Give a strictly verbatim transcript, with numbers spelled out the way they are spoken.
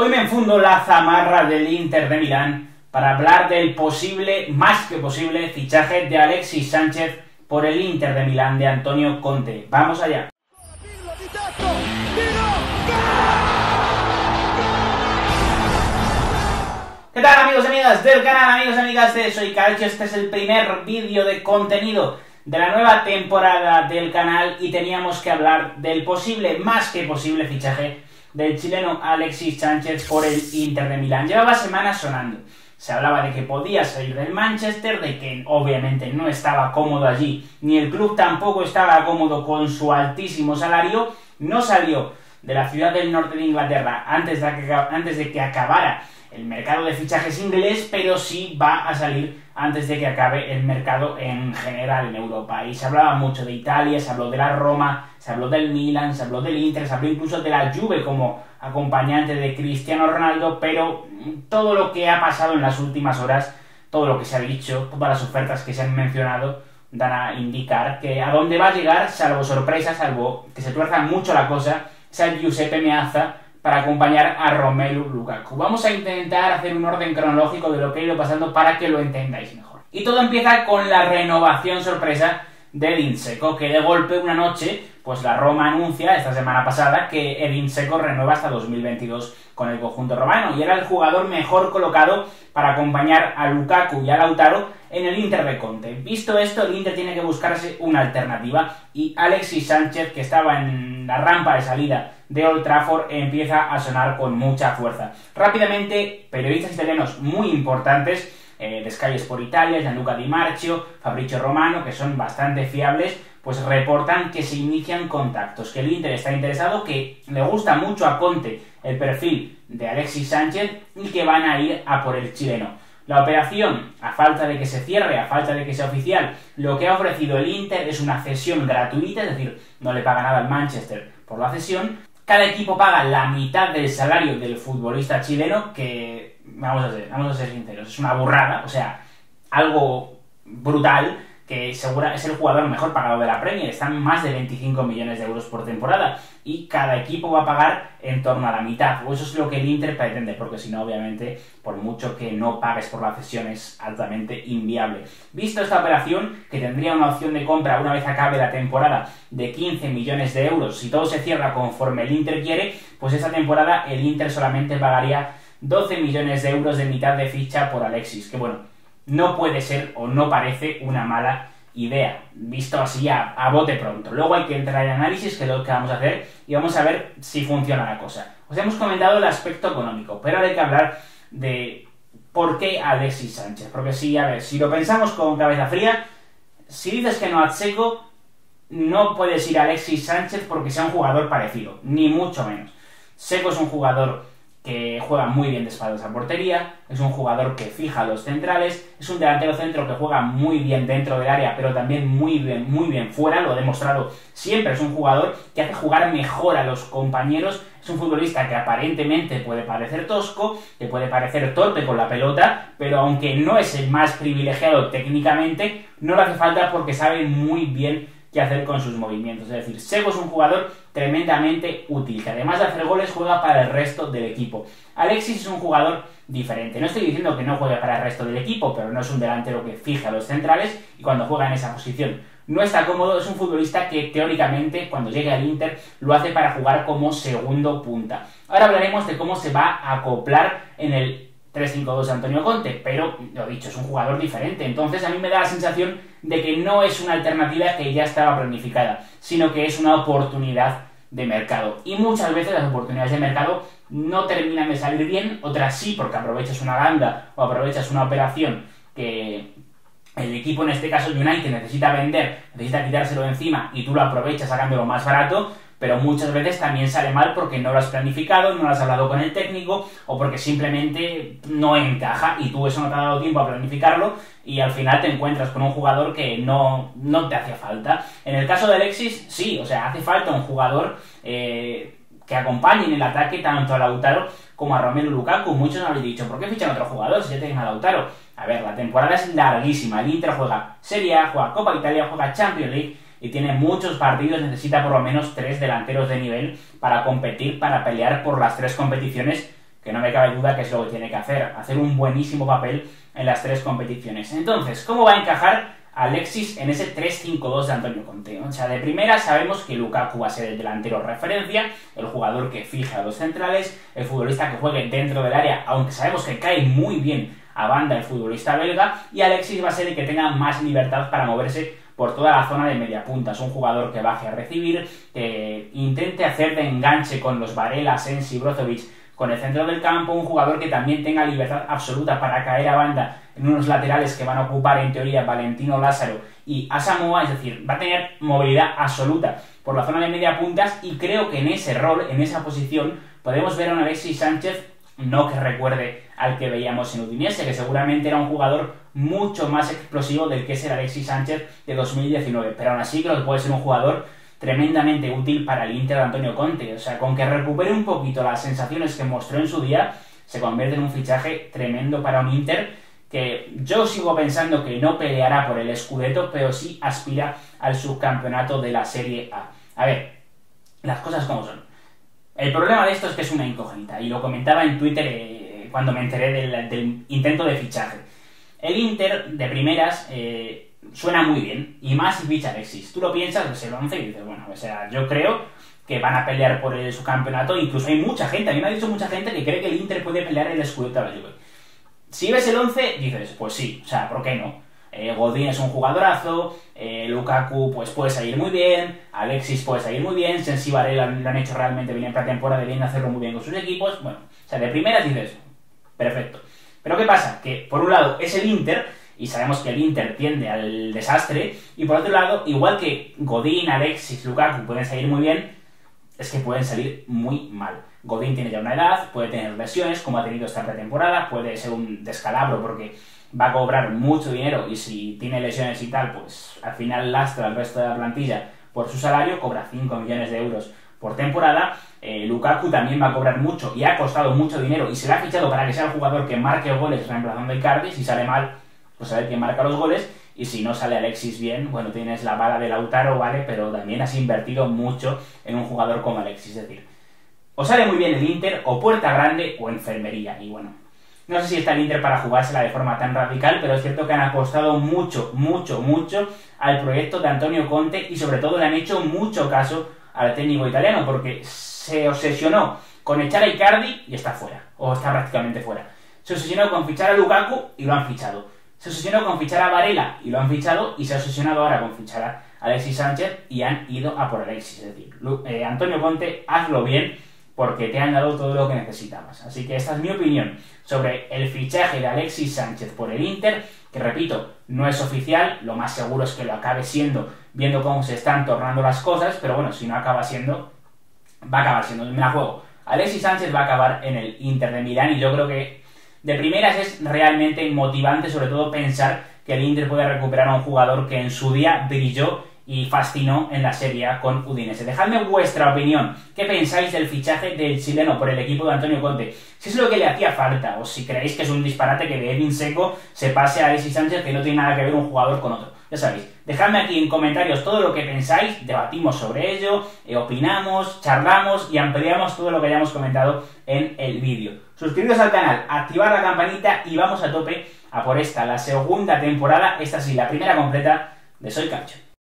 Hoy me enfundo la zamarra del Inter de Milán para hablar del posible, más que posible, fichaje de Alexis Sánchez por el Inter de Milán de Antonio Conte. ¡Vamos allá! ¿Qué tal, amigos y amigas del canal, amigos y amigas de Soy Calcio? Este es el primer vídeo de contenido de la nueva temporada del canal y teníamos que hablar del posible, más que posible, fichaje del chileno Alexis Sánchez por el Inter de Milán. Llevaba semanas sonando. Se hablaba de que podía salir del Manchester, de que obviamente no estaba cómodo allí, ni el club tampoco estaba cómodo con su altísimo salario. No salió de la ciudad del norte de Inglaterra antes de que, antes de que acabara el mercado de fichajes inglés, pero sí va a salir antes de que acabe el mercado en general en Europa. Y se hablaba mucho de Italia, se habló de la Roma, se habló del Milan, se habló del Inter, se habló incluso de la Juve como acompañante de Cristiano Ronaldo, pero todo lo que ha pasado en las últimas horas, todo lo que se ha dicho, todas las ofertas que se han mencionado, dan a indicar que a dónde va a llegar, salvo sorpresa, salvo que se tuerza mucho la cosa, sea Giuseppe Meazza para acompañar a Romelu Lukaku. Vamos a intentar hacer un orden cronológico de lo que ha ido pasando para que lo entendáis mejor. Y todo empieza con la renovación sorpresa de Edin Dzeko, que de golpe una noche, pues la Roma anuncia esta semana pasada que Edin Dzeko renueva hasta dos mil veintidós con el conjunto romano y era el jugador mejor colocado para acompañar a Lukaku y a Lautaro en el Inter de Conte. Visto esto, el Inter tiene que buscarse una alternativa y Alexis Sánchez, que estaba en la rampa de salida de Old Trafford, empieza a sonar con mucha fuerza. Rápidamente, periodistas italianos muy importantes eh, de Sky Sport Italia, Gianluca Di Marcio, Fabrizio Romano, que son bastante fiables, pues reportan que se inician contactos, que el Inter está interesado, que le gusta mucho a Conte el perfil de Alexis Sánchez y que van a ir a por el chileno. La operación, a falta de que se cierre, a falta de que sea oficial, lo que ha ofrecido el Inter es una cesión gratuita, es decir, no le paga nada al Manchester por la cesión. Cada equipo paga la mitad del salario del futbolista chileno, que, vamos a ser, vamos a ser sinceros, es una burrada, o sea, algo brutal, que segura, es el jugador mejor pagado de la Premier, están más de veinticinco millones de euros por temporada, y cada equipo va a pagar en torno a la mitad, o eso es lo que el Inter pretende, porque si no, obviamente, por mucho que no pagues por la cesión, es altamente inviable. Visto esta operación, que tendría una opción de compra una vez acabe la temporada de quince millones de euros, si todo se cierra conforme el Inter quiere, pues esta temporada el Inter solamente pagaría doce millones de euros de mitad de ficha por Alexis, que bueno, no puede ser o no parece una mala idea, visto así a, a bote pronto. Luego hay que entrar en análisis, que es lo que vamos a hacer, y vamos a ver si funciona la cosa. Os hemos comentado el aspecto económico, pero ahora hay que hablar de por qué Alexis Sánchez. Porque si, a ver, si lo pensamos con cabeza fría, si dices que no a Dzeko, no puedes ir a Alexis Sánchez porque sea un jugador parecido, ni mucho menos. Dzeko es un jugador que juega muy bien de espaldas a portería, es un jugador que fija los centrales, es un delantero centro que juega muy bien dentro del área, pero también muy bien, muy bien fuera, lo ha demostrado siempre, es un jugador que hace jugar mejor a los compañeros, es un futbolista que aparentemente puede parecer tosco, que puede parecer torpe con la pelota, pero aunque no es el más privilegiado técnicamente, no le hace falta porque sabe muy bien qué hacer con sus movimientos. Es decir, Dzeko es un jugador tremendamente útil, que además de hacer goles juega para el resto del equipo. Alexis es un jugador diferente. No estoy diciendo que no juegue para el resto del equipo, pero no es un delantero que fija a los centrales y cuando juega en esa posición no está cómodo. Es un futbolista que teóricamente cuando llegue al Inter lo hace para jugar como segundo punta. Ahora hablaremos de cómo se va a acoplar en el tres cinco dos Antonio Conte, pero lo dicho, es un jugador diferente, entonces a mí me da la sensación de que no es una alternativa que ya estaba planificada, sino que es una oportunidad de mercado, y muchas veces las oportunidades de mercado no terminan de salir bien, otras sí, porque aprovechas una ganga o aprovechas una operación que el equipo, en este caso United, necesita vender, necesita quitárselo de encima y tú lo aprovechas sacándolo más barato, pero muchas veces también sale mal porque no lo has planificado, no lo has hablado con el técnico o porque simplemente no encaja y tú eso no te ha dado tiempo a planificarlo y al final te encuentras con un jugador que no, no te hace falta. En el caso de Alexis, sí, o sea, hace falta un jugador eh, que acompañe en el ataque tanto a Lautaro como a Romelu Lukaku. Muchos me habéis dicho, ¿por qué fichan a otro jugador si ya tienen a Lautaro? A ver, la temporada es larguísima, el Inter juega Serie A, juega Copa Italia, juega Champions League y tiene muchos partidos, necesita por lo menos tres delanteros de nivel para competir, para pelear por las tres competiciones que no me cabe duda que es lo que tiene que hacer, hacer un buenísimo papel en las tres competiciones. Entonces, ¿cómo va a encajar Alexis en ese tres cinco dos de Antonio Conte? O sea, de primera sabemos que Lukaku va a ser el delantero referencia, el jugador que fija a los centrales, el futbolista que juegue dentro del área, aunque sabemos que cae muy bien a banda el futbolista belga, y Alexis va a ser el que tenga más libertad para moverse por toda la zona de media punta. Es un jugador que baje a recibir, que intente hacer de enganche con los Varela, Sensi, Brozovic con el centro del campo, un jugador que también tenga libertad absoluta para caer a banda en unos laterales que van a ocupar en teoría Valentino Lázaro y Asamoah, es decir, va a tener movilidad absoluta por la zona de media puntas, y creo que en ese rol, en esa posición, podemos ver a un Alexis Sánchez no que recuerde al que veíamos en Udinese, que seguramente era un jugador mucho más explosivo del que es el Alexis Sánchez de dos mil diecinueve, pero aún así creo que puede ser un jugador tremendamente útil para el Inter de Antonio Conte. O sea, con que recupere un poquito las sensaciones que mostró en su día, se convierte en un fichaje tremendo para un Inter que yo sigo pensando que no peleará por el Scudetto, pero sí aspira al subcampeonato de la Serie A. A ver, las cosas como son. El problema de esto es que es una incógnita, y lo comentaba en Twitter eh, cuando me enteré del, del intento de fichaje. El Inter, de primeras, eh, suena muy bien, y más si ficha Alexis. Tú lo piensas, ves el once y dices, bueno, o sea, yo creo que van a pelear por el subcampeonato. Incluso hay mucha gente, a mí me ha dicho mucha gente que cree que el Inter puede pelear el Scudetto a la Juve. Si ves el once, dices, pues sí, o sea, ¿por qué no? Eh, Godín es un jugadorazo, eh, Lukaku pues puede salir muy bien, Alexis puede salir muy bien, Sensi y Varela lo han hecho realmente bien en pretemporada, vienen a hacerlo muy bien con sus equipos. Bueno, o sea, de primeras dices, perfecto. Pero ¿qué pasa? Que por un lado es el Inter, y sabemos que el Inter tiende al desastre, y por otro lado, igual que Godín, Alexis, Lukaku pueden salir muy bien, es que pueden salir muy mal. Godín tiene ya una edad, puede tener lesiones, como ha tenido esta pretemporada, puede ser un descalabro porque va a cobrar mucho dinero, y si tiene lesiones y tal, pues al final lastra al resto de la plantilla por su salario, cobra cinco millones de euros por temporada. eh, Lukaku también va a cobrar mucho y ha costado mucho dinero, y se le ha fichado para que sea el jugador que marque goles reemplazando a Icardi. Si sale mal, pues a ver quién marca los goles, y si no sale Alexis bien, bueno, tienes la bala de Lautaro, vale, pero también has invertido mucho en un jugador como Alexis. Es decir, o sale muy bien el Inter, o puerta grande, o enfermería. Y bueno, no sé si está el Inter para jugársela de forma tan radical, pero es cierto que han apostado mucho, mucho, mucho al proyecto de Antonio Conte, y sobre todo le han hecho mucho caso al técnico italiano, porque se obsesionó con echar a Icardi y está fuera, o está prácticamente fuera. Se obsesionó con fichar a Lukaku y lo han fichado. Se obsesionó con fichar a Varela y lo han fichado, y se ha obsesionado ahora con fichar a Alexis Sánchez y han ido a por Alexis. Es decir, eh, Antonio Conte, hazlo bien, porque te han dado todo lo que necesitabas. Así que esta es mi opinión sobre el fichaje de Alexis Sánchez por el Inter, que repito, no es oficial, lo más seguro es que lo acabe siendo, viendo cómo se están tornando las cosas, pero bueno, si no acaba siendo, va a acabar siendo, me la juego. Alexis Sánchez va a acabar en el Inter de Milán, y yo creo que de primeras es realmente motivante, sobre todo pensar que el Inter puede recuperar a un jugador que en su día brilló y fascinó en la Serie A con Udinese. Dejadme vuestra opinión. ¿Qué pensáis del fichaje del chileno por el equipo de Antonio Conte? Si es lo que le hacía falta, o si creéis que es un disparate que de Edin Seco se pase a Alexis Sánchez, que no tiene nada que ver un jugador con otro. Ya sabéis, dejadme aquí en comentarios todo lo que pensáis, debatimos sobre ello, eh, opinamos, charlamos y ampliamos todo lo que hayamos comentado en el vídeo. Suscribiros al canal, activar la campanita, y vamos a tope a por esta, la segunda temporada, esta sí, la primera completa de Soy Calcio.